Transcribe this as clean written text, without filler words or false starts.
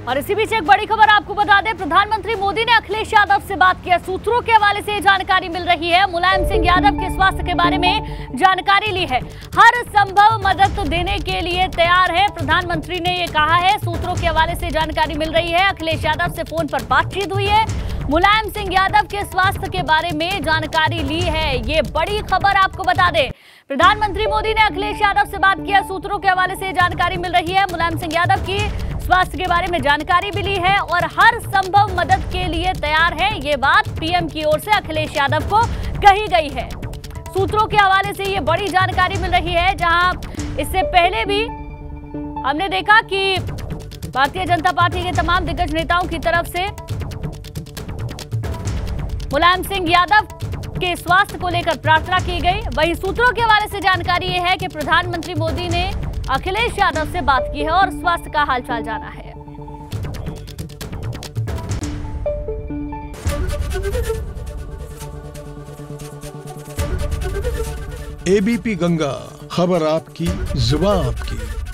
और इसी बीच एक बड़ी खबर आपको बता दें, प्रधानमंत्री मोदी ने अखिलेश यादव से बात किया। सूत्रों के हवाले से जानकारी मिल रही है, मुलायम सिंह यादव के स्वास्थ्य के बारे में जानकारी ली है। हर संभव मदद देने के लिए तैयार है, प्रधानमंत्री ने ये कहा है। सूत्रों के हवाले से जानकारी मिल रही है, अखिलेश यादव से फोन पर बातचीत हुई है, मुलायम सिंह यादव के स्वास्थ्य के बारे में जानकारी ली है। ये बड़ी खबर आपको बता दें, प्रधानमंत्री मोदी ने अखिलेश यादव से बात किया। सूत्रों के हवाले से जानकारी मिल रही है, मुलायम सिंह यादव की स्वास्थ्य के बारे में जानकारी मिली है और हर संभव मदद के लिए तैयार है। ये बात पीएम की ओर से अखिलेश यादव को कही गई है। सूत्रों के हवाले से ये बड़ी जानकारी मिल रही है, जहां इससे पहले भी हमने देखा कि भारतीय जनता पार्टी के तमाम दिग्गज नेताओं की तरफ से मुलायम सिंह यादव के स्वास्थ्य को लेकर प्रार्थना की गई। वहीं सूत्रों के हवाले से जानकारी यह है कि प्रधानमंत्री मोदी ने अखिलेश यादव से बात की है और स्वास्थ्य का हालचाल जाना है। एबीपी गंगा, खबर आपकी, जुबान आपकी।